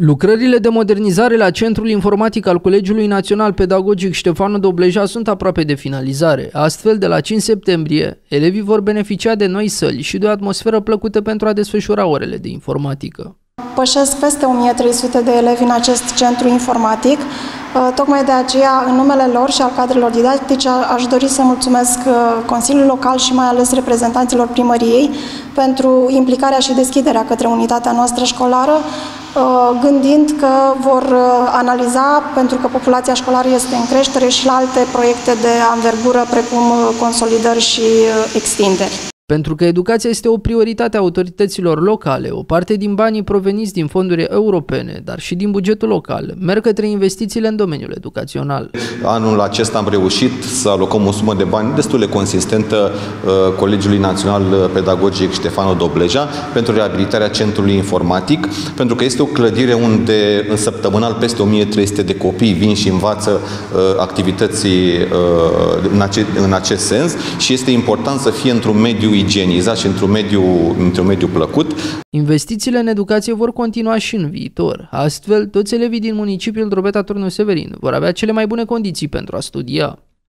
Lucrările de modernizare la Centrul Informatic al Colegiului Național Pedagogic Ștefan Dobleja sunt aproape de finalizare. Astfel, de la 5 septembrie, elevii vor beneficia de noi săli și de o atmosferă plăcută pentru a desfășura orele de informatică. Pășesc peste 1300 de elevi în acest centru informatic. Tocmai de aceea, în numele lor și al cadrelor didactice, aș dori să mulțumesc Consiliului Local și mai ales reprezentanților primăriei pentru implicarea și deschiderea către unitatea noastră școlară, gândind că vor analiza, pentru că populația școlară este în creștere, și la alte proiecte de anvergură, precum consolidări și extinderi. Pentru că educația este o prioritate a autorităților locale, o parte din banii proveniți din fonduri europene, dar și din bugetul local, merg către investițiile în domeniul educațional. Anul acesta am reușit să alocăm o sumă de bani destul de consistentă Colegiului Național Pedagogic Ștefan Dobleja pentru reabilitarea centrului informatic, pentru că este o clădire unde în săptămânal peste 1300 de copii vin și învață activității în acest sens și este important să fie într-un mediu igienizat și într-un mediu plăcut. Investițiile în educație vor continua și în viitor. Astfel, toți elevii din municipiul Drobeta Turnul Severin vor avea cele mai bune condiții pentru a studia.